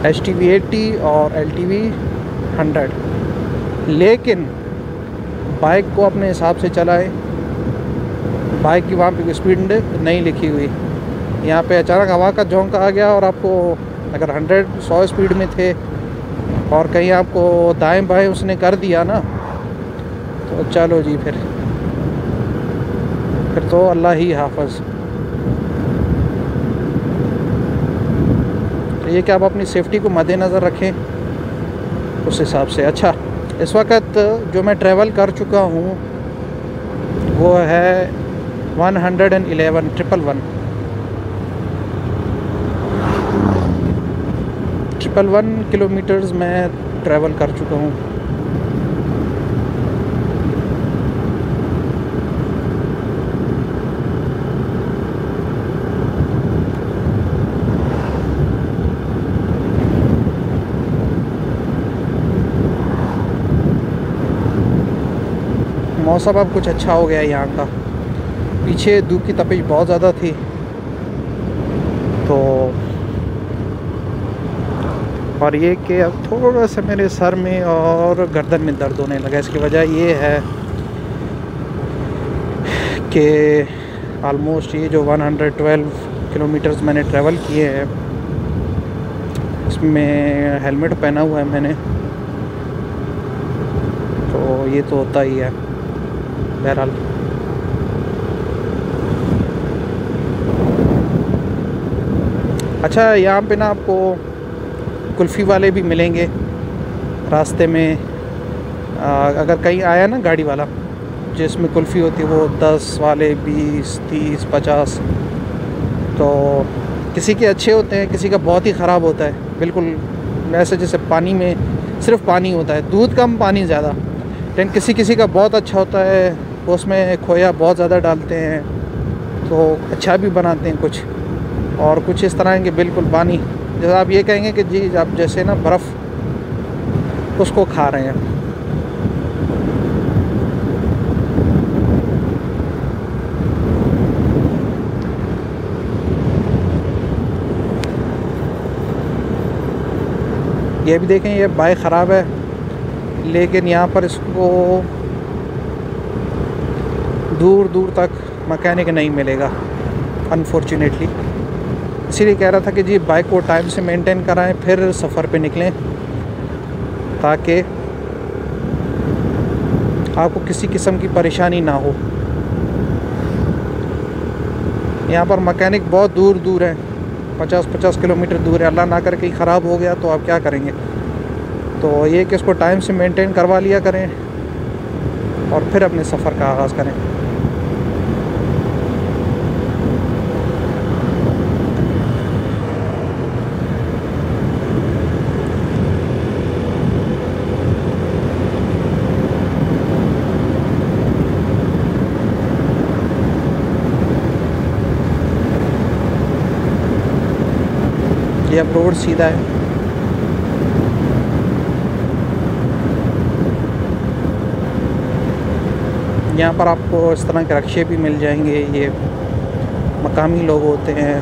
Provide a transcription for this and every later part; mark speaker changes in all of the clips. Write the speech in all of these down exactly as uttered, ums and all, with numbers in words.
Speaker 1: H T V AT और L T V hundred, लेकिन bike को अपने हिसाब से चलाएं। बाइक की वहाँ पे स्पीड नहीं लिखी हुई, यहाँ पे अचानक हवा का झोंका आ गया और आपको अगर हंड्रेड सौ स्पीड में थे और कहीं आपको दाएं बाएं उसने कर दिया ना, तो चलो जी, फिर फिर तो अल्लाह ही हाफ़िज़। तो ये कि आप अपनी सेफ्टी को मद्देनज़र रखें उस हिसाब से। अच्छा, इस वक्त जो मैं ट्रैवल कर चुका हूँ वो है one hundred and eleven triple one triple one kilometres मैं ट्रैवल कर चुका हूँ। मौसम अब कुछ अच्छा हो गया है यहाँ का, पीछे धूप की तपिश बहुत ज़्यादा थी, तो और ये कि अब थोड़ा सा मेरे सर में और गर्दन में दर्द होने लगा। इसकी वजह ये है कि आलमोस्ट ये जो वन हंड्रेड ट्वेल्व किलोमीटर्स मैंने ट्रैवल किए हैं, इसमें हेलमेट पहना हुआ है मैंने, तो ये तो होता ही है। बहरहाल अच्छा, यहाँ पे ना आपको कुल्फ़ी वाले भी मिलेंगे रास्ते में। आ, अगर कहीं आया ना गाड़ी वाला जिसमें कुल्फ़ी होती है, वो दस वाले, बीस, तीस, पचास, तो किसी के अच्छे होते हैं, किसी का बहुत ही ख़राब होता है, बिल्कुल ऐसे जैसे पानी में सिर्फ पानी होता है, दूध कम पानी ज़्यादा। लेकिन किसी किसी का बहुत अच्छा होता है, उसमें खोया बहुत ज़्यादा डालते हैं तो अच्छा भी बनाते हैं कुछ, और कुछ इस तरह के बिल्कुल पानी, जैसे आप ये कहेंगे कि जी आप जैसे ना बर्फ़ उसको खा रहे हैं। ये भी देखें, ये बाइक ख़राब है, लेकिन यहाँ पर इसको दूर दूर तक मैकेनिक नहीं मिलेगा अनफॉर्चुनेटली। इसीलिए कह रहा था कि जी बाइक को टाइम से मेंटेन कराएं, फिर सफ़र पे निकलें, ताकि आपको किसी किस्म की परेशानी ना हो। यहाँ पर मैकेनिक बहुत दूर दूर है, पचास पचास किलोमीटर दूर है। अल्लाह ना करे कहीं ख़राब हो गया तो आप क्या करेंगे। तो ये कि इसको टाइम से मेंटेन करवा लिया करें और फिर अपने सफ़र का आगाज़ करें। ये अब रोड सीधा है। यहाँ पर आपको इस तरह के रक्शे भी मिल जाएंगे, ये मकामी लोग होते हैं।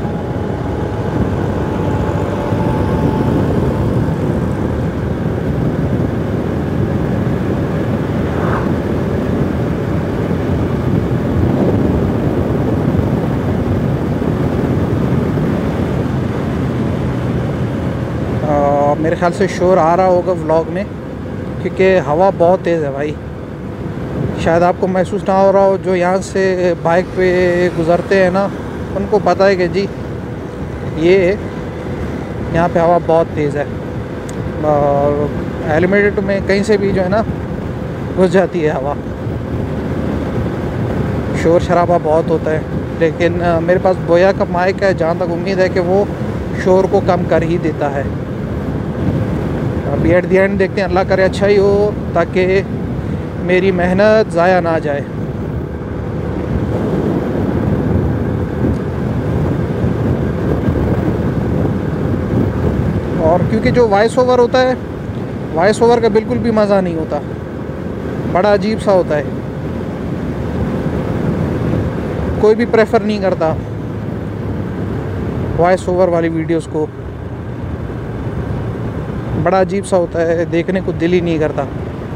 Speaker 1: मेरे ख्याल से शोर आ रहा होगा व्लॉग में, क्योंकि हवा बहुत तेज़ है भाई। शायद आपको महसूस ना हो रहा हो, जो यहाँ से बाइक पे गुज़रते हैं ना उनको पता है कि जी ये यहाँ पे हवा बहुत तेज़ है, और हेलमेट में कहीं से भी जो है ना घुस जाती है हवा। शोर शराबा बहुत होता है, लेकिन मेरे पास बोया का माइक है, जहाँ तक उम्मीद है कि वो शोर को कम कर ही देता है। अभी एट दी एंड देखते हैं, अल्लाह करे अच्छा ही हो, ताकि मेरी मेहनत ज़ाया ना जाए। और क्योंकि जो वॉइस ओवर होता है, वॉइस ओवर का बिल्कुल भी मज़ा नहीं होता, बड़ा अजीब सा होता है, कोई भी प्रेफर नहीं करता वॉइस ओवर वाली वीडियोस को। बड़ा अजीब सा होता है, देखने को दिल ही नहीं करता।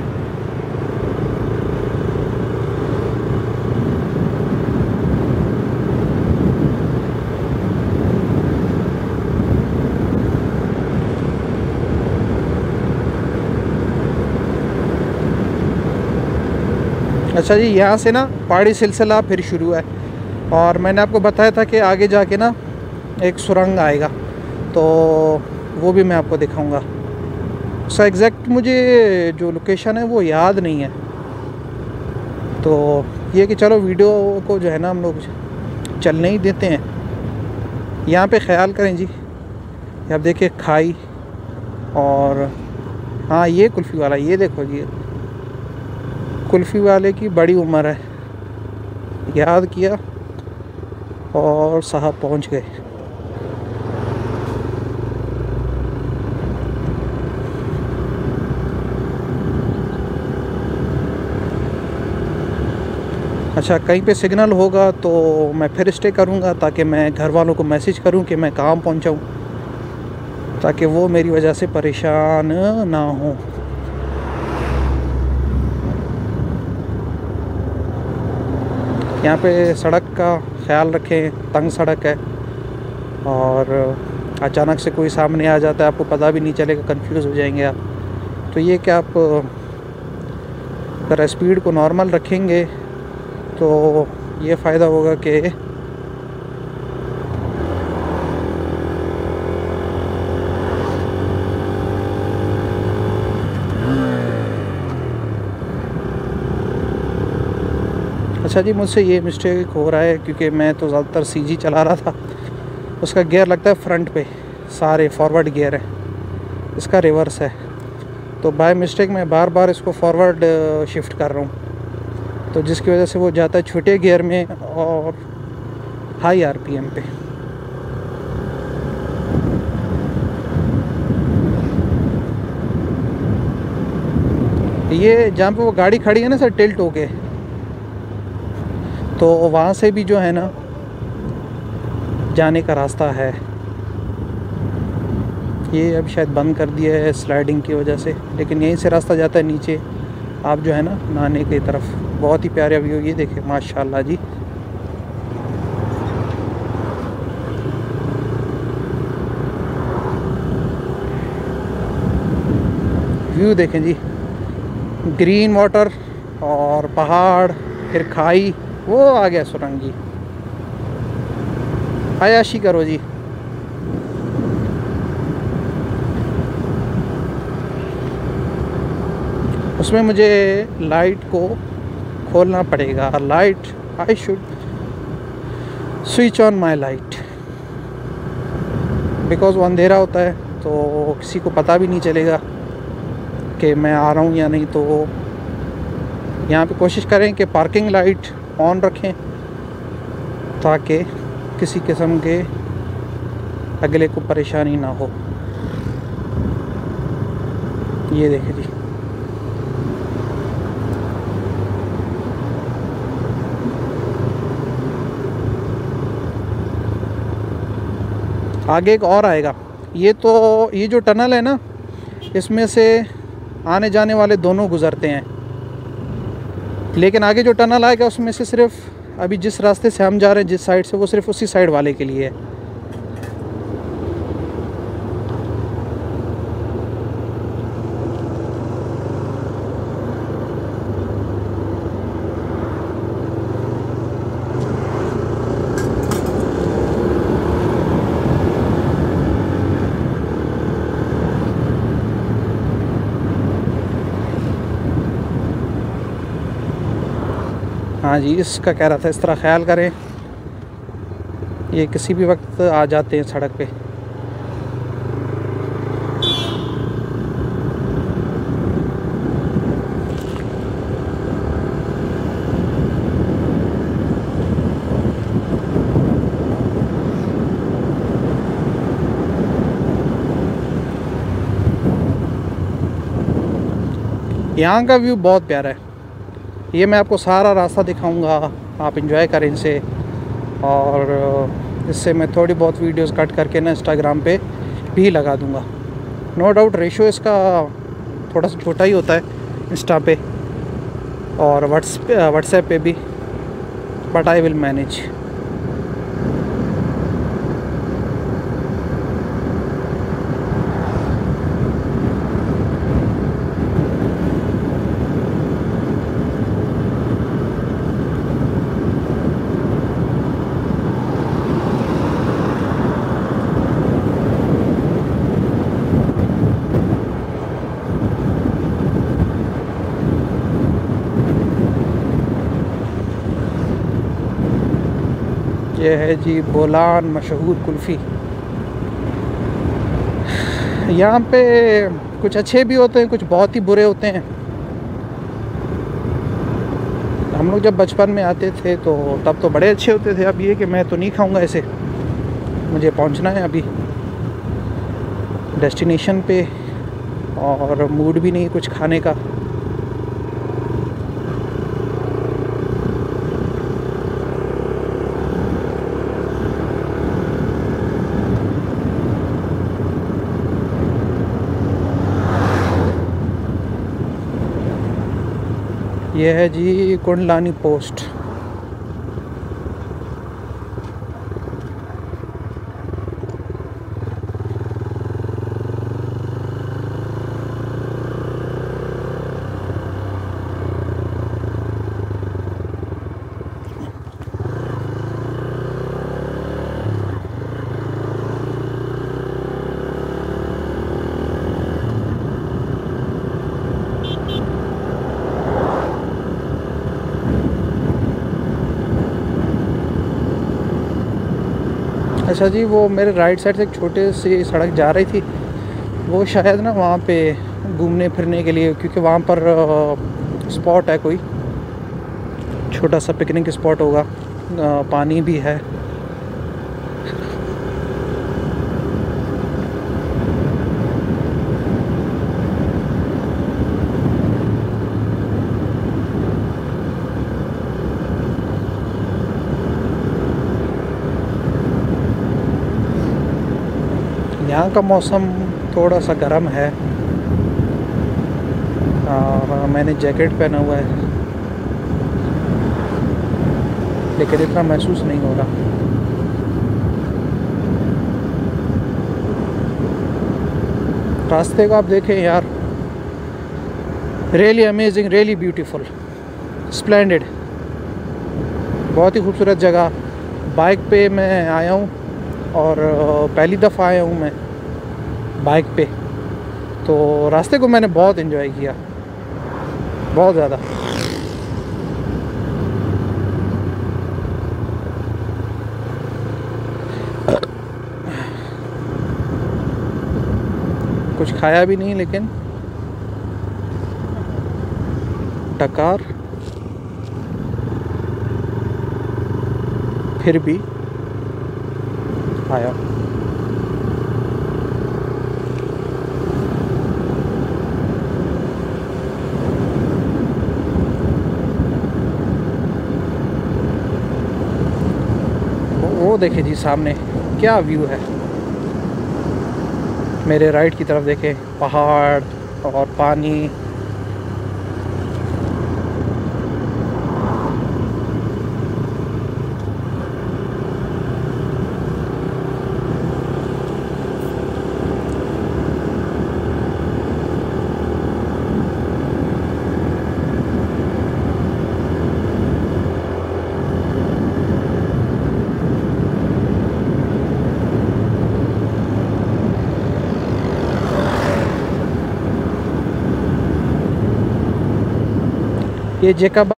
Speaker 1: अच्छा जी, यहाँ से ना पहाड़ी सिलसिला फिर शुरू है, और मैंने आपको बताया था कि आगे जाके ना एक सुरंग आएगा, तो वो भी मैं आपको दिखाऊंगा। उसका एग्जैक्ट मुझे जो लोकेशन है वो याद नहीं है, तो ये कि चलो वीडियो को जो है ना हम लोग चलने ही देते हैं। यहाँ पे ख्याल करें जी, आप देखिए खाई, और हाँ ये कुल्फ़ी वाला, ये देखो जी, कुल्फ़ी वाले की बड़ी उम्र है, याद किया और साहब पहुंच गए। अच्छा, कहीं पे सिग्नल होगा तो मैं फिर स्टे करूंगा, ताकि मैं घर वालों को मैसेज करूं कि मैं कहाँ पहुंचा हूं, ताकि वो मेरी वजह से परेशान ना हो। यहाँ पे सड़क का ख्याल रखें, तंग सड़क है, और अचानक से कोई सामने आ जाता है, आपको पता भी नहीं चलेगा, कंफ्यूज हो जाएंगे आप। तो ये कि आप अगर स्पीड को नॉर्मल रखेंगे तो ये फ़ायदा होगा कि अच्छा जी, मुझसे ये मिस्टेक हो रहा है क्योंकि मैं तो ज़्यादातर सीजी चला रहा था। उसका गियर लगता है फ्रंट पे, सारे फॉरवर्ड गियर है, इसका रिवर्स है, तो बाय मिस्टेक मैं बार बार इसको फॉरवर्ड शिफ्ट कर रहा हूँ, तो जिसकी वजह से वो जाता है छोटे गियर में और हाई आरपीएम पे। ये जहाँ पे वो गाड़ी खड़ी है ना सर, टिल्ट होके, तो वहाँ से भी जो है ना जाने का रास्ता है। ये अब शायद बंद कर दिया है स्लाइडिंग की वजह से, लेकिन यहीं से रास्ता जाता है नीचे, आप जो है ना नहाने की तरफ। बहुत ही प्यारा व्यू, ये देखें माशाल्लाह जी। व्यू देखें जी, ग्रीन वाटर और पहाड़, फिर खाई, वो आ गया सुरंग जी। आयाशी करो जी। उसमें मुझे लाइट को खोलना पड़ेगा, light, I should switch on my light, because वो अंधेरा होता है तो किसी को पता भी नहीं चलेगा कि मैं आ रहा हूँ या नहीं। तो यहाँ पे कोशिश करें कि पार्किंग लाइट ऑन रखें, ताकि किसी किस्म के अगले को परेशानी ना हो। ये देखें जी, आगे एक और आएगा। ये तो ये जो टनल है ना, इसमें से आने जाने वाले दोनों गुज़रते हैं, लेकिन आगे जो टनल आएगा उसमें से सिर्फ अभी जिस रास्ते से हम जा रहे हैं, जिस साइड से, वो सिर्फ उसी साइड वाले के लिए है। हाँ जी, इसका कह रहा था, इस तरह ख्याल करें, ये किसी भी वक्त आ जाते हैं सड़क पे। यहाँ का व्यू बहुत प्यारा है। ये मैं आपको सारा रास्ता दिखाऊंगा, आप इंजॉय करें इनसे, और इससे मैं थोड़ी बहुत वीडियोस कट करके ना इंस्टाग्राम पे भी लगा दूंगा। नो डाउट रेशो इसका थोड़ा सा छोटा ही होता है इंस्टा पे और व्हाट्स व्हाट्सएप पे भी, बट आई विल मैनेज। ये है जी बोलान मशहूर कुल्फ़ी। यहाँ पे कुछ अच्छे भी होते हैं, कुछ बहुत ही बुरे होते हैं। हम लोग जब बचपन में आते थे तो तब तो बड़े अच्छे होते थे। अब ये कि मैं तो नहीं खाऊंगा ऐसे, मुझे पहुंचना है अभी डेस्टिनेशन पे और मूड भी नहीं कुछ खाने का। ये है जी कुंडलानी पोस्ट। अच्छा जी, वो मेरे राइट साइड से एक छोटे सी सड़क जा रही थी, वो शायद ना वहाँ पे घूमने फिरने के लिए, क्योंकि वहाँ पर स्पॉट है, कोई छोटा सा पिकनिक स्पॉट होगा, पानी भी है। यहाँ का मौसम थोड़ा सा गर्म है। आ, मैंने जैकेट पहना हुआ है लेकिन इतना महसूस नहीं हो रहा। रास्ते को आप देखें यार, really amazing, really beautiful, splendid, बहुत ही खूबसूरत जगह। बाइक पे मैं आया हूँ और पहली दफ़ा आया हूँ मैं बाइक पे, तो रास्ते को मैंने बहुत एंजॉय किया, बहुत ज़्यादा। कुछ खाया भी नहीं लेकिन टकार फिर भी आया। वो देखे जी सामने क्या व्यू है। मेरे राइट की तरफ देखें, पहाड़ और पानी। ये जेकब